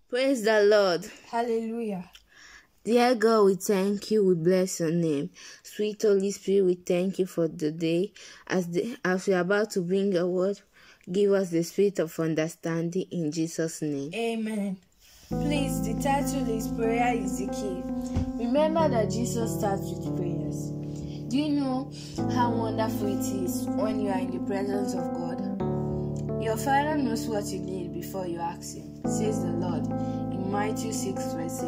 Praise the Lord. Hallelujah. Dear God, we thank you, we bless your name. Sweet Holy Spirit, we thank you for the day. As we are about to bring a word, give us the spirit of understanding in Jesus' name. Amen. Please, the title is Prayer is the Key. Remember that Jesus starts with prayers. Do you know how wonderful it is when you are in the presence of God? Your Father knows what you need before you ask Him, says the Lord in Matthew 6 verse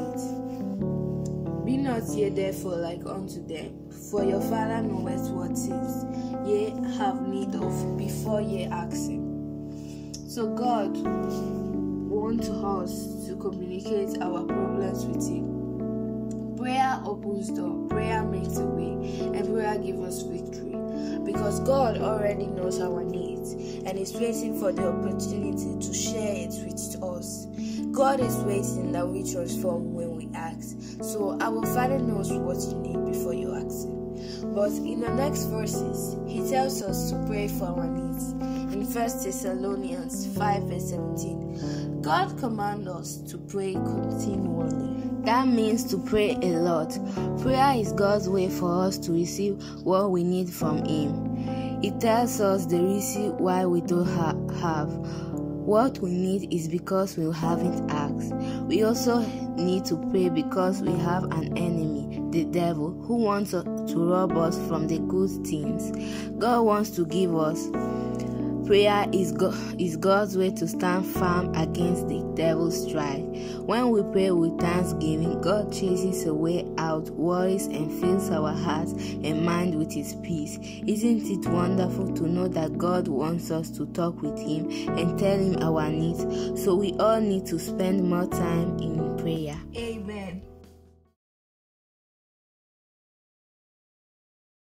8. Be not ye therefore like unto them, for your Father knoweth what things ye have need of before ye ask Him. So God wants us to communicate our problems with Him. Prayer opens door, prayer makes a way, and prayer gives us victory. Because God already knows our needs and is waiting for the opportunity to share it with us. God is waiting that we transform when we ask. So our Father knows what you need before you ask Him. But in the next verses, He tells us to pray for our needs. In 1 Thessalonians 5 verse 17, God commands us to pray continually. That means to pray a lot. Prayer is God's way for us to receive what we need from Him. It tells us the reason why we don't have. What we need is because we haven't asked. We also need to pray because we have an enemy, the devil, who wants to rob us from the good things God wants to give us. Prayer is God's way to stand firm against the devil's strike. When we pray with thanksgiving, God chases away out worries and fills our hearts and mind with His peace. Isn't it wonderful to know that God wants us to talk with Him and tell Him our needs? So we all need to spend more time in prayer. Amen.